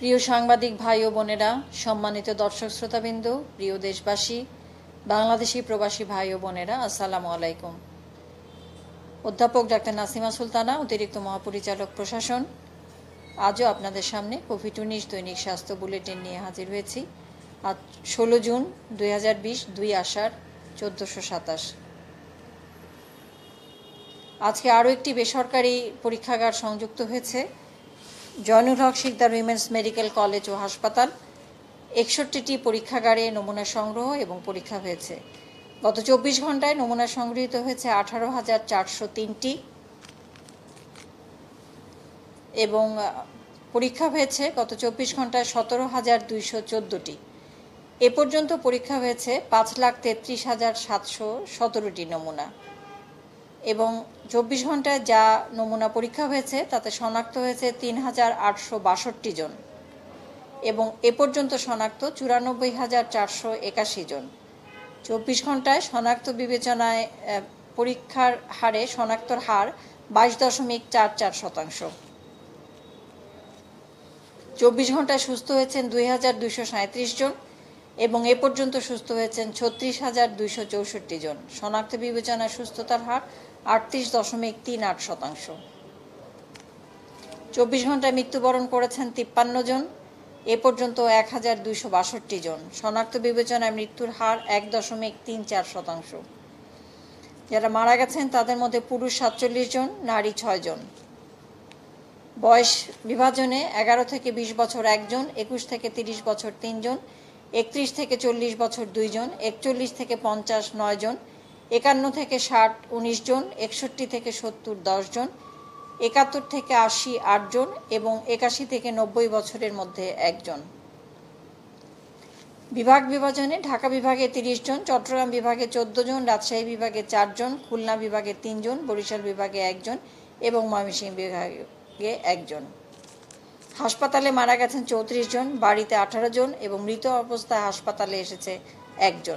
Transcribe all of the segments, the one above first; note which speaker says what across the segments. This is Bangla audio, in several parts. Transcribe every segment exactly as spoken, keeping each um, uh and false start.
Speaker 1: প্রিয় সাংবাদিক ভাই ও বোনেরা, সম্মানিত দর্শক শ্রোতাবৃন্দ, প্রিয় দেশবাসী, বাংলাদেশি প্রবাসী ভাই ও বোনেরা, আসসালামু আলাইকুম। অধ্যাপক ডাক্তার নাসিমা সুলতানা, অতিরিক্ত মহাপরিচালক প্রশাসন, আজও আপনাদের সামনে কোভিড উনিশ দৈনিক স্বাস্থ্য বুলেটিন নিয়ে হাজির হয়েছি। আজ ষোলো জুন দুই হাজার বিশ, দুই আষাঢ় চোদ্দোশো সাতাশ। আজকে আরও একটি বেসরকারি পরীক্ষাগার সংযুক্ত হয়েছে। Joynul Haque Sikder women's medical college ও হাসপাতাল। একষট্টিটি পরীক্ষাগারে নমুনা সংগ্রহ এবং পরীক্ষা হয়েছে। গত চব্বিশ ঘন্টায় নমুনা সংগৃহীত হয়েছে আঠারো হাজার চারশো তিনটি এবং পরীক্ষা হয়েছে গত চব্বিশ ঘন্টায় সতেরো হাজার দুইশো চোদ্দোটি। এ পর্যন্ত পরীক্ষা হয়েছে পাঁচ লাখ তেত্রিশ হাজার সাতশো সতেরোটি নমুনা এবং চব্বিশ ঘন্টায় যা নমুনা পরীক্ষা হয়েছে তাতে শনাক্ত হয়েছে তিন হাজার আটশো বাষট্টি জন এবং এ পর্যন্ত শনাক্ত চুরানব্বই হাজার চারশো একাশি জন। চব্বিশ ঘন্টায় শনাক্ত বিবেচনায় পরীক্ষার হারে শনাক্তর হার বাইশ দশমিক চার চার শতাংশ। চব্বিশ ঘন্টায় সুস্থ হয়েছেন দুই হাজার দুইশো সাঁত্রিশ জন এবং এ পর্যন্ত সুস্থ হয়েছেন ছত্রিশ হাজার দুইশো চৌষট্টি জন। শনাক্ত বিবেচনায় সুস্থতার হার আটত্রিশ দশমিক তিন আট শতাংশ। চব্বিশ ঘন্টায় মৃত্যুবরণ করেছেন তিপ্পান্ন জন, এ পর্যন্ত এক হাজার দুইশো বাষট্টি জন। শনাক্ত বিবেচনায় মৃত্যুর হার এক দশমিক তিন চার শতাংশ। যারা মারা গেছেন তাদের মধ্যে পুরুষ সাতচল্লিশ জন, নারী ছয় জন। বয়স বিভাজনে এগারো থেকে বিশ বছর একজন, একুশ থেকে তিরিশ বছর তিনজন, একত্রিশ থেকে চল্লিশ বছর দুইজন, একচল্লিশ থেকে পঞ্চাশ নয় জন, একান্ন থেকে ষাট উনিশ জন, একষট্টি থেকে সত্তর দশ জন, একাত্তর থেকে আশি আট জন এবং একাশি থেকে নব্বই বছরের মধ্যে একজন। বিভাগ বিভাজনে ঢাকা বিভাগে তিরিশ জন, চট্টগ্রাম বিভাগে চোদ্দ জন, রাজশাহী বিভাগে চারজন, খুলনা বিভাগে তিনজন, বরিশাল বিভাগে একজন এবং ময়মনসিংহ বিভাগে একজন। হাসপাতালে মারা গেছেন চৌত্রিশ জন, বাড়িতে আঠারো জন এবং মৃত অবস্থায় হাসপাতালে এসেছে একজন।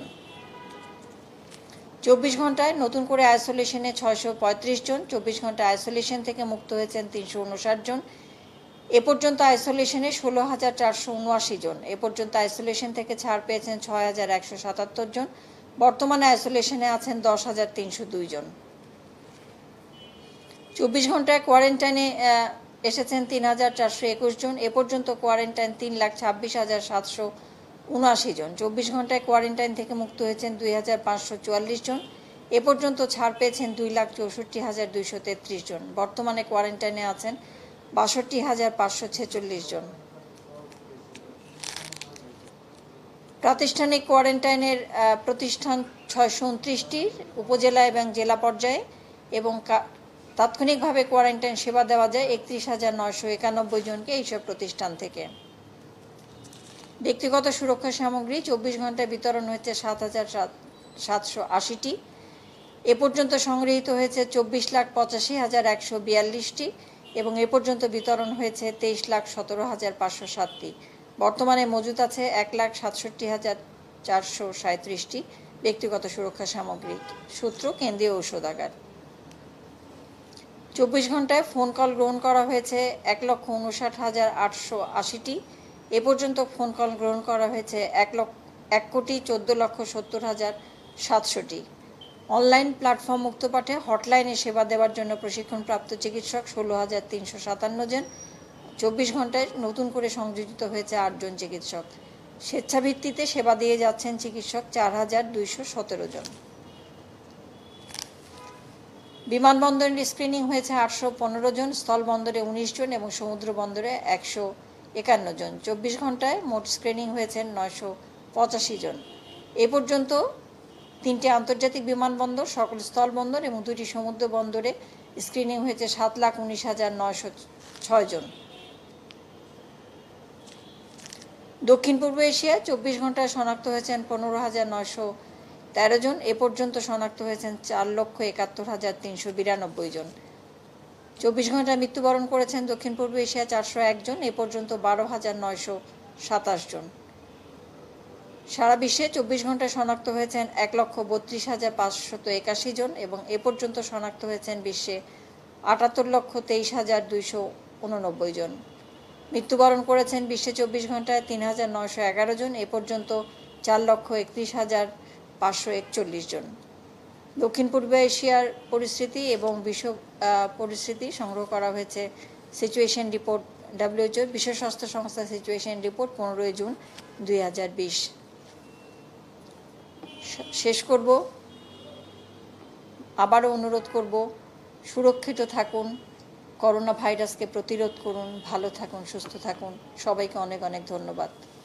Speaker 1: চব্বিশ ঘন্টায় নতুন করে আইসোলেশনে ছয়শো পঁয়ত্রিশ জন, চব্বিশ ঘন্টায় আইসোলেশন থেকে মুক্ত হয়েছেন তিনশো উনষাট জন। এ পর্যন্ত আইসোলেশনে ষোলো হাজার চারশো উনআশি জন। এ পর্যন্ত আইসোলেশন থেকে ছাড় পেয়েছেন ছয় হাজার একশো সাতাত্তর জন। বর্তমানে আইসোলেশনে আছেন দশ হাজার তিনশো দুই জন। চব্বিশ ঘন্টায় কোয়ারেন্টাইনে এসেছেন তিন হাজার চারশো একুশ জন। এ পর্যন্ত কোয়ারেন্টাইন তিন লাখ ছাব্বিশ হাজার সাতশো উনআশি জন। চব্বিশ ঘন্টায় কোয়ারেন্টাইন থেকে মুক্ত হয়েছেন দুই হাজার পাঁচশো চুয়াল্লিশ জন। এ পর্যন্ত ছাড় পেয়েছেন দুই লাখ চৌষট্টি হাজার দুইশো তেত্রিশ জন। বর্তমানে কোয়ারেন্টাইনে আছেন বাষট্টি হাজার পাঁচশো ছেচল্লিশ জন। প্রাতিষ্ঠানিক কোয়ারেন্টাইনের প্রতিষ্ঠান ছয়শো উনত্রিশটি উপজেলা এবং জেলা পর্যায়ে এবং তাৎক্ষণিকভাবে কোয়ারেন্টাইন সেবা দেওয়া যায় একত্রিশ হাজার নয়শো একানব্বই জনকে এইসব প্রতিষ্ঠান থেকে। ব্যক্তিগত সুরক্ষা সামগ্রী চব্বিশ ঘন্টায় বিতরণ হয়েছে সাত হাজার সাতশো আশিটি। এ পর্যন্ত সংগৃহীত হয়েছে চব্বিশ লাখ পঁচাশি হাজার একশো বিয়াল্লিশটি এবং এ পর্যন্ত বিতরণ হয়েছে তেইশ লাখ সতেরো হাজার পাঁচশো সাতটি। বর্তমানে মজুত আছে এক লাখ সাতষট্টি হাজার চারশো সাঁত্রিশটি ব্যক্তিগত সুরক্ষা সামগ্রী। সূত্র কেন্দ্রীয় ঔষধাগার। চব্বিশ ঘন্টায় ফোন কল গ্রহণ করা হয়েছে এক লক্ষ উনষাট হাজার আটশো আশিটি। এ পর্যন্ত ফোন কল গ্রহণ করা হয়েছে এক লক্ষ এক কোটি চোদ্দ লক্ষ সত্তর হাজার সাতশোটি। অনলাইন প্ল্যাটফর্ম মুক্তপাঠে হটলাইনে সেবা দেওয়ার জন্য প্রশিক্ষণপ্রাপ্ত চিকিৎসক ষোলো হাজার তিনশো সাতান্ন জন। চব্বিশ ঘন্টায় নতুন করে সংযোজিত হয়েছে আটজন চিকিৎসক। স্বেচ্ছাভিত্তিতে সেবা দিয়ে যাচ্ছেন চিকিৎসক চার হাজার দুইশো সতেরো জন। বিমানবন্দরে স্ক্রিনিং হয়েছে আটশো পনেরো জন, স্থলবন্দরে উনিশ জন এবং সমুদ্র বন্দরে একশো একান্ন জন। চব্বিশ ঘন্টায় মোট স্ক্রিনিং হয়েছেন নয়শো পঁচাশি জন। এ পর্যন্ত তিনটি আন্তর্জাতিক বিমানবন্দর, সকল স্থলবন্দর এবং দুটি সমুদ্র বন্দরে স্ক্রিনিং হয়েছে সাত লাখ উনিশ হাজার নয়শো ছয় জন। দক্ষিণ পূর্ব এশিয়ায় চব্বিশ ঘন্টায় শনাক্ত হয়েছেন পনেরো হাজার নয়শো তেরো জন। এ পর্যন্ত শনাক্ত হয়েছেন চার লক্ষ একাত্তর হাজার তিনশো বিরানব্বই জন। চব্বিশ ঘন্টায় মৃত্যুবরণ করেছেন দক্ষিণ পূর্ব এশিয়া চারশো একজন। এ পর্যন্ত বারো হাজার নয়শো সাতাশ জন। সারা বিশ্বে চব্বিশ ঘন্টায় শনাক্ত হয়েছেন এক লক্ষ বত্রিশ হাজার পাঁচশত একাশি জন এবং এ পর্যন্ত শনাক্ত হয়েছেন বিশ্বে আটাত্তর লক্ষ তেইশ হাজার দুইশো উননব্বই জন। মৃত্যুবরণ করেছেন বিশ্বে চব্বিশ ঘন্টায় তিন হাজার নয়শো এগারো জন, এ পর্যন্ত চার লক্ষ একত্রিশ হাজার পাঁচশো একচল্লিশ জন। দক্ষিণ পূর্ব এশিয়ার পরিস্থিতি এবং বিশ্ব পরিস্থিতি সংগ্রহ করা হয়েছে সিচুয়েশন রিপোর্ট, ডাব্লিউএইচওর বিশ্ব স্বাস্থ্য সংস্থা সিচুয়েশন রিপোর্ট পনেরোই জুন দুই হাজার বিশ। শেষ করব, আবারও অনুরোধ করব, সুরক্ষিত থাকুন, করোনা ভাইরাসকে প্রতিরোধ করুন, ভালো থাকুন, সুস্থ থাকুন। সবাইকে অনেক অনেক ধন্যবাদ।